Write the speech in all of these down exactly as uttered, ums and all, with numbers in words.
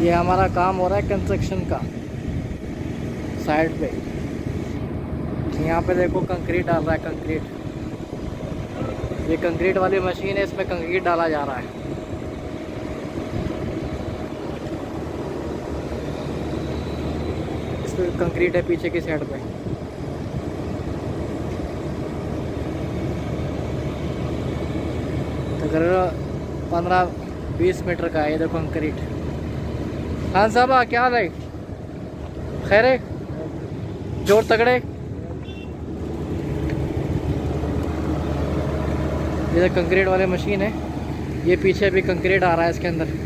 ये हमारा काम हो रहा है कंस्ट्रक्शन का साइड पे। यहाँ पे देखो कंक्रीट डाल रहा है, कंक्रीट। ये कंक्रीट वाली मशीन है, इसमें कंक्रीट डाला जा रहा है। इसमें कंक्रीट है पीछे की साइड पे। तकरीबन पंद्रह बीस मीटर का है ये देखो कंक्रीट। हाँ साहब क्या हाल है? खैर है? जोर तगड़े। ये कंक्रीट वाली मशीन है, ये पीछे भी कंक्रीट आ रहा है इसके अंदर।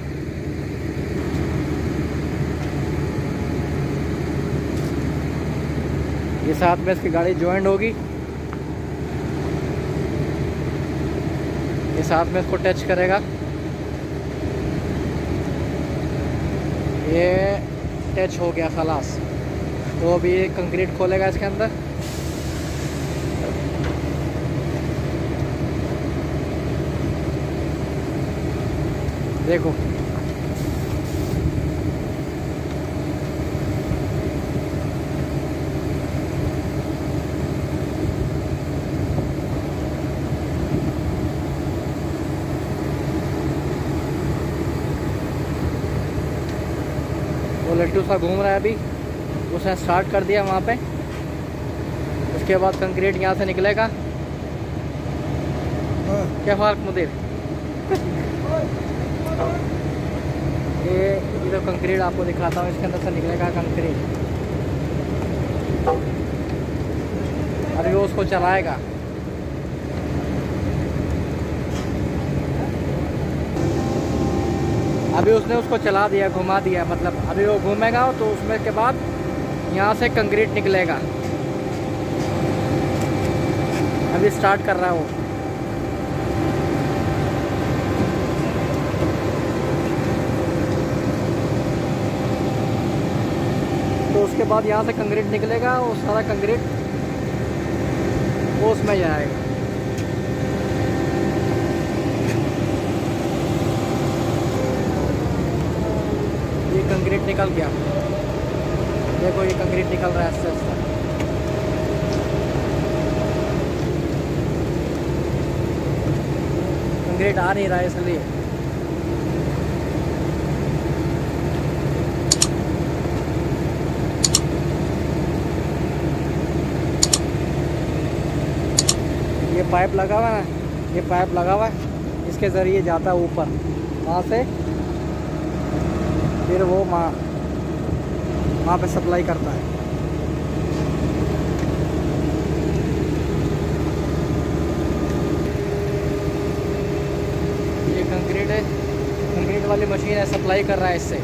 ये साथ में इसकी गाड़ी ज्वाइंट होगी, ये साथ में इसको टच करेगा। ये टच हो गया खलास, तो अभी ये कंक्रीट खोलेगा इसके अंदर। देखो वो लट्टू सा घूम रहा है अभी, उसने स्टार्ट कर दिया वहाँ पे। उसके बाद कंक्रीट यहाँ से निकलेगा। क्या फार्क मुदीर ये ये तो कंक्रीट आपको दिखाता हूँ, इसके अंदर से निकलेगा कंक्रीट। अभी वो उसको चलाएगा। अभी उसने उसको चला दिया, घुमा दिया, मतलब अभी वो घूमेगा तो उसमें के बाद यहाँ से कंक्रीट निकलेगा। अभी स्टार्ट कर रहा है वो। तो उसके बाद यहाँ से कंक्रीट निकलेगा, वो सारा कंक्रीट वो उसमें जाएगा। ये कंक्रीट निकल गया, देखो ये कंक्रीट निकल रहा है आस्ते आस्ते। कंक्रीट आ नहीं रहा है इसलिए। ये पाइप लगा हुआ है ना, ये पाइप लगा हुआ है, इसके ज़रिए जाता है ऊपर, वहाँ से फिर वो वहाँ वहाँ पे सप्लाई करता है। ये कंक्रीट है, कंक्रीट वाली मशीन है, सप्लाई कर रहा है इससे।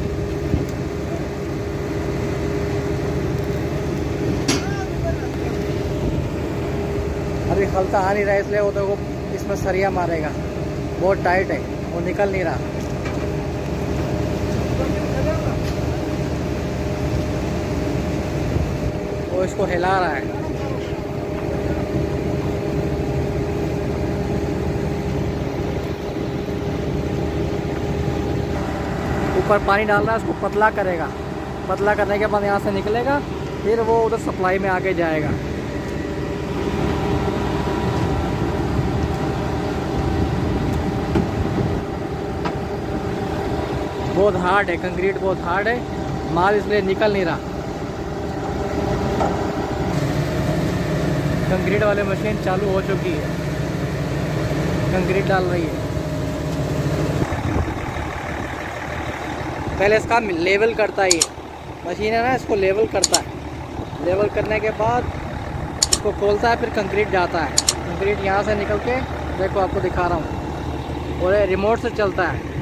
अभी खलता आ नहीं रहा है इसलिए वो तो वो इसमें सरिया मारेगा, बहुत टाइट है, वो निकल नहीं रहा। वो इसको हिला रहा है। ऊपर पानी डाल रहा है, उसको पतला करेगा। पतला करने के बाद यहाँ से निकलेगा, फिर वो उधर सप्लाई में आगे जाएगा। बहुत हार्ड है कंक्रीट, बहुत हार्ड है माल, इसलिए निकल नहीं रहा। कंक्रीट वाली मशीन चालू हो चुकी है, कंक्रीट डाल रही है। पहले इसका लेवल करता है, ये मशीन है ना, इसको लेवल करता है। लेवल करने के बाद इसको खोलता है, फिर कंक्रीट जाता है। कंक्रीट यहाँ से निकल के देखो आपको दिखा रहा हूँ, और रिमोट से चलता है।